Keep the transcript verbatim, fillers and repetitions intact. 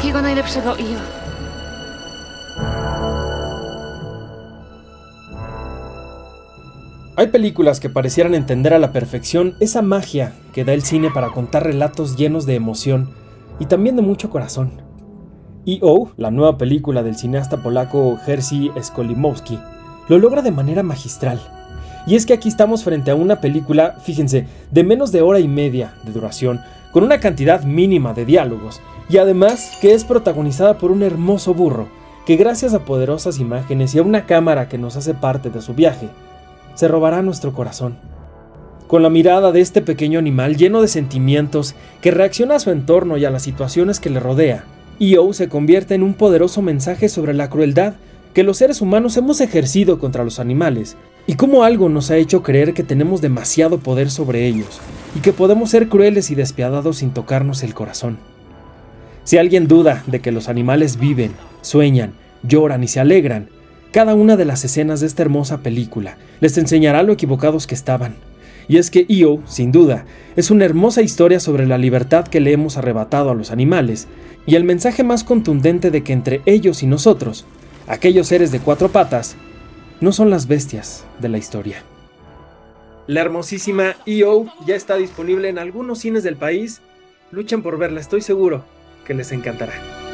Wszystkiego najlepszego, Io. Hay películas que parecieran entender a la perfección esa magia que da el cine para contar relatos llenos de emoción y también de mucho corazón. E O, la nueva película del cineasta polaco Jerzy Skolimowski, lo logra de manera magistral. Y es que aquí estamos frente a una película, fíjense, de menos de hora y media de duración, con una cantidad mínima de diálogos, y además que es protagonizada por un hermoso burro, que gracias a poderosas imágenes y a una cámara que nos hace parte de su viaje, se robará nuestro corazón. Con la mirada de este pequeño animal lleno de sentimientos que reacciona a su entorno y a las situaciones que le rodea, E O se convierte en un poderoso mensaje sobre la crueldad que los seres humanos hemos ejercido contra los animales y cómo algo nos ha hecho creer que tenemos demasiado poder sobre ellos y que podemos ser crueles y despiadados sin tocarnos el corazón. Si alguien duda de que los animales viven, sueñan, lloran y se alegran, cada una de las escenas de esta hermosa película les enseñará lo equivocados que estaban. Y es que E O, sin duda, es una hermosa historia sobre la libertad que le hemos arrebatado a los animales y el mensaje más contundente de que entre ellos y nosotros, aquellos seres de cuatro patas, no son las bestias de la historia. La hermosísima E O ya está disponible en algunos cines del país. Luchen por verla, estoy seguro que les encantará.